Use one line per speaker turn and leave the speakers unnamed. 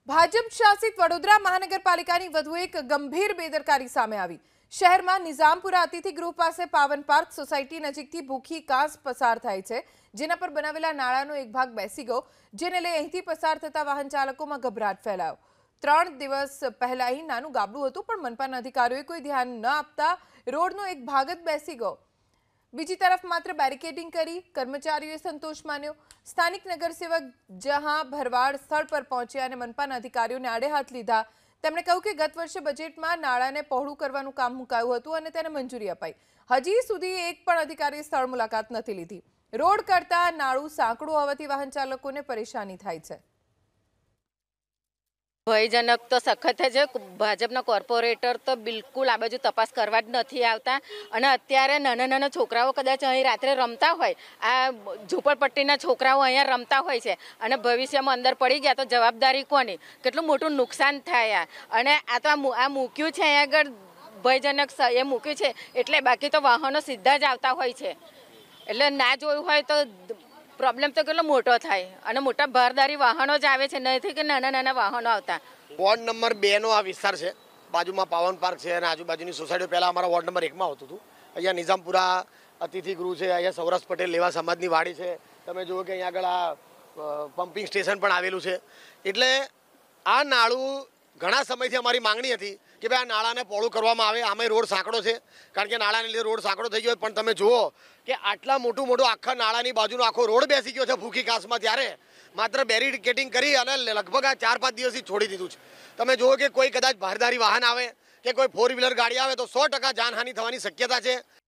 ભાજપ શાસિત વડોદરા મહાનગરપાલિકાની વધુ એક ગંભીર બેદરકારી સામે આવી। શહેરમાં નિઝામપુરા અતિથિ ગૃહ પાસે પાવન પાર્ક સોસાયટી નજીકથી ભૂખી કાંસ પસાર થાય છે, જેના પર બનાવેલા નાળાનો એક ભાગ બેસી ગયો, જેને લઈ અહીંથી પસાર થતા વાહન ચાલકોમાં ગભરાટ ફેલાયો। 3 દિવસ પહેલા અહીં નાનું ગાબડું હતું, પણ મનપાના અધિકારીઓએ કોઈ ધ્યાન ન આપતા રોડનો એક ભાગ જ બેસી ગયો। બીજી તરફ માત્ર બેરિકેડિંગ કરી કર્મચારીઓએ સંતોષ માન્યો। સ્થાનિક નગરસેવક જહાં ભરવાડ સ્થળ પર પહોંચ્યા અને મનપાના અધિકારીઓને આડે હાથ લીધા। તેમણે કહ્યું કે ગત વર્ષે બજેટમાં નાળાને પહોળું કરવાનું કામ મુકાયું હતું અને તેને મંજૂરી અપાઈ। હજી સુધી એક પણ અધિકારીએ સ્થળ મુલાકાત નથી લીધી। રોડ કરતા નાળું સાંકડું હોવાથી વાહન ચાલકોને પરેશાની થાય છે।
ભયજનક તો સખત છે। ભાજપના કોર્પોરેટર તો બિલકુલ આ બાજુ તપાસ કરવા જ નથી આવતા અને અત્યારે નાના નાના છોકરાઓ કદાચ અહીં રાત્રે રમતા હોય, આ ઝૂંપડપટ્ટીના છોકરાઓ અહીંયા રમતા હોય છે અને ભવિષ્યમાં અંદર પડી ગયા તો જવાબદારી કોની? કેટલું મોટું નુકસાન થાય। અને આ તો આ મૂક્યું છે અહીંયા આગળ ભયજનક એ મૂક્યું છે એટલે બાકી તો વાહનો સીધા જ આવતા હોય છે, એટલે ના જોયું હોય તો પ્રોબ્લેમ તો કેટલો મોટો થાય અને મોટા ભારદારી વાહનો જ આવે છે, નથી કે નાના નાના વાહનો આવતા।
વોર્ડ નંબર 2 નો આ વિસ્તાર છે, બાજુમાં પાવન પાર્ક છે અને આજુબાજુની સોસાયટીઓ પહેલાં અમારા વોર્ડ નંબર 1 માં આવતું હતું। અહીંયા નિઝામપુરા અતિથિ ગૃહ છે, અહીંયા સૌરાષ્ટ્ર પટેલ લેવા સમાજની વાડી છે, તમે જુઓ કે અહીંયા આગળ આ પમ્પિંગ સ્ટેશન પણ આવેલું છે। એટલે આ નાળું ઘણા સમયથી અમારી માંગણી હતી કે ભાઈ આ નાળાને પહોળું કરવામાં આવે। આમે રોડ સાંકડો છે, કારણ કે નાળાને લીધે રોડ સાંકડો થઈ ગયો, પણ તમે જુઓ કે આટલા મોટું આખા નાળાની બાજુનો આખો રોડ બેસી ગયો છે ભૂખી કાંસમાં, ત્યારે માત્ર બેરિકેડિંગ કરી અને લગભગ આ 4-5 દિવસથી છોડી દીધું છે। તમે જુઓ કે કોઈ કદાચ ભારદારી વાહન આવે કે કોઈ 4 વ્હીલર ગાડી આવે તો 100% જાનહાનિ થવાની શક્યતા છે।